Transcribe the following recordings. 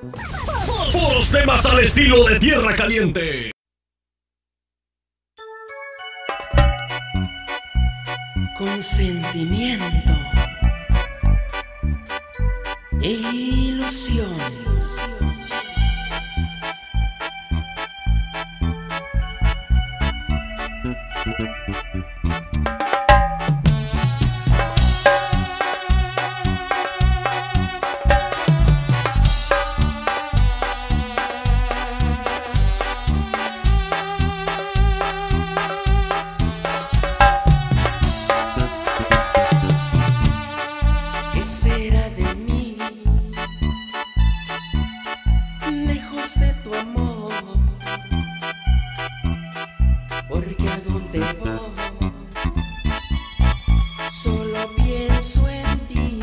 Puros temas al estilo de Tierra Caliente. Con sentimiento e ilusión. ¿Qué será de mí, lejos de tu amor? Porque a donde voy, solo pienso en ti.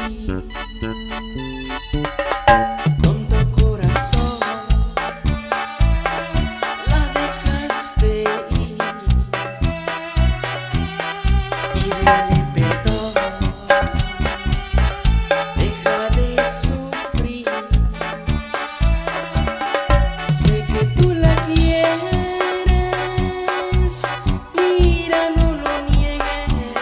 Tonto corazón, la dejaste ir. Pídele perdón, deja de sufrir. Sé que tú la quieres, mira, no lo niegues.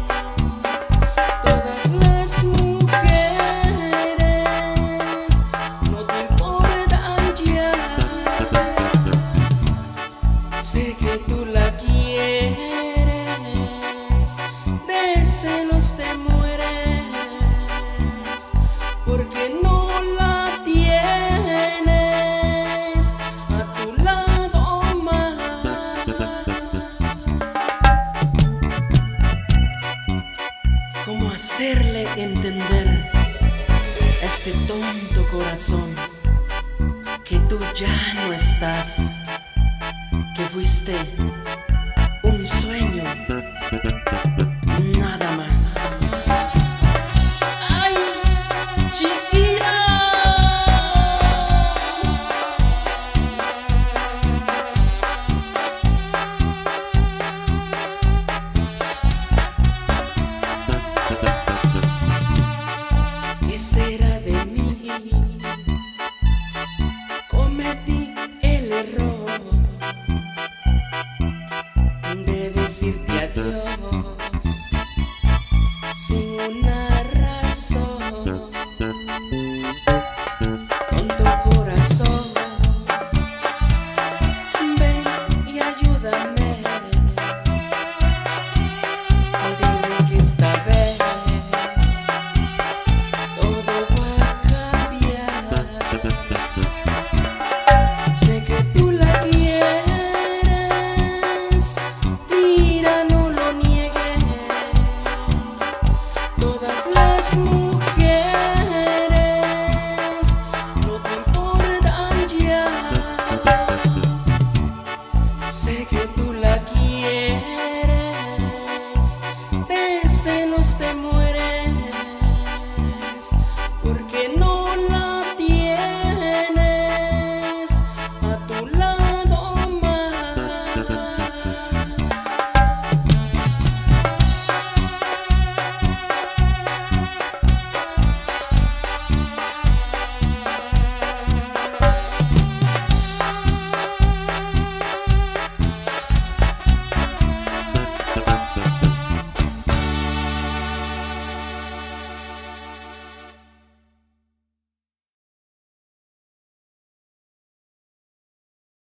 Todas las mujeres no te importan ya. Sé que tú la quieres, de celos te mueres, porque no la tienes a tu lado más. ¿Cómo hacerle entender a este tonto corazón que tú ya no estás, que fuiste un sueño, nada más? ¡Ay, chiquilla! ¿Qué será